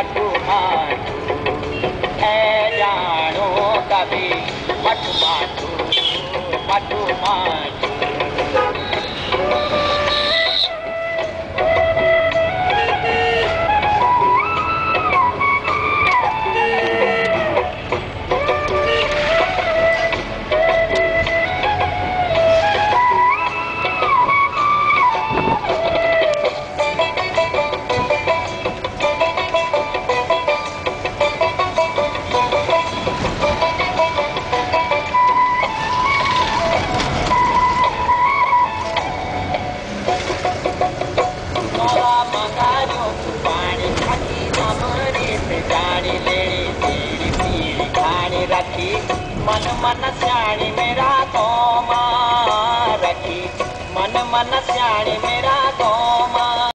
मटू माटू है जानो कभी मटू माटू मटू माटू। मन मन स्याणी मेरा कौमा रखी मन मन स्याणी मेरा